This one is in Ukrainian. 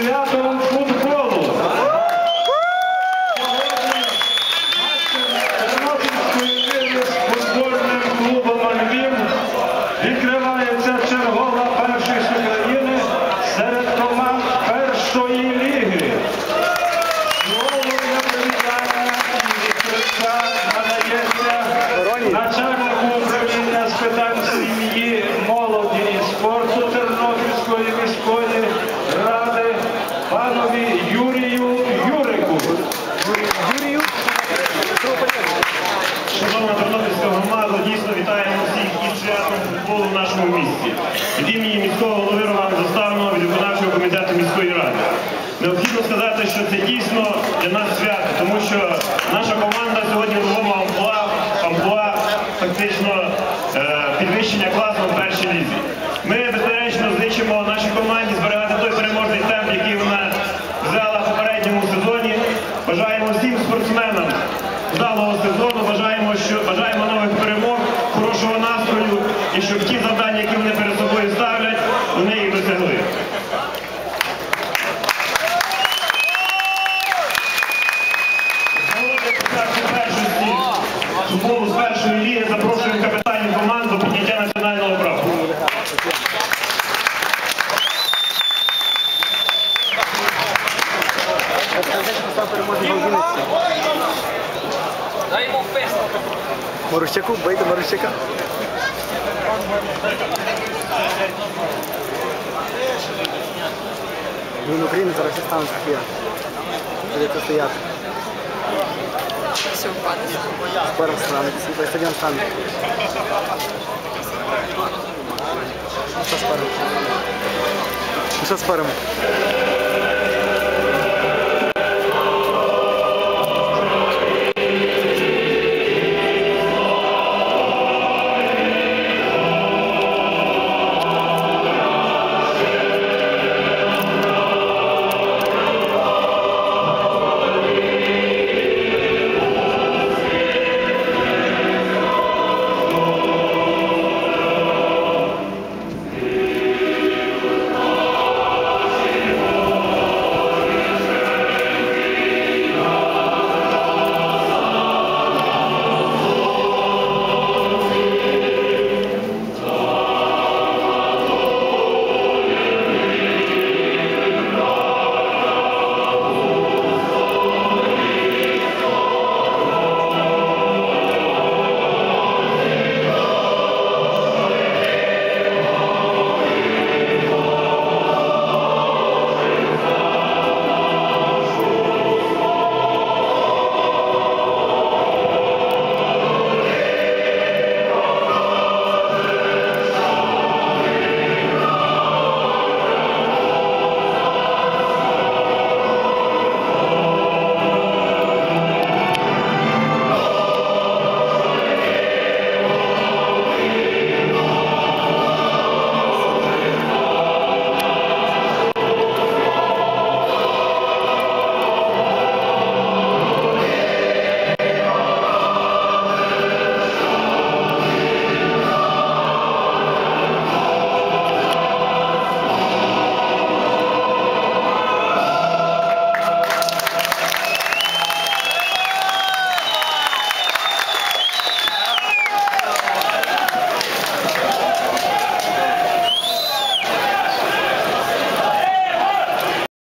святом футболу! Футбольним клубом «Львів» відкривається чергова першість України серед команд першої ліги. Слово для привітання і відкриття надається начальнику управління з питань сім'ї, молоді і спорту Тернопільської міської ради панові Юрію Юрику. Шановна тернопільська громада, дійсно вітаємо всіх із святом футболу в нашому місті. Від імені міського голови Романа Заставного, від виконавчого комітету міської ради. Необхідно сказати, що це дійсно для нас свято, тому що наша команда сьогодні в новому амплуа фактично підвищення класу в першій лізі. Ми, безперечно, зичимо нашій команді зберігати той переможний темп, який вона взяла в попередньому сезоні. Бажаємо всім спортсменам вдалого сезону, бажаємо нових перемог, хорошого настрою і щоб ті завдання, які вони перед собою ставлять, вони їх досягли. Футболу з першої ліги запрошуємо капітанів команд до підняття національного прапору. Дай йому фест. Марущаку, бийте Марущака. Він України зараз і стане такі. Буде стояти. Все впаде. Скоро стане, світлий стадіон стане. Що споримо? Що споримо?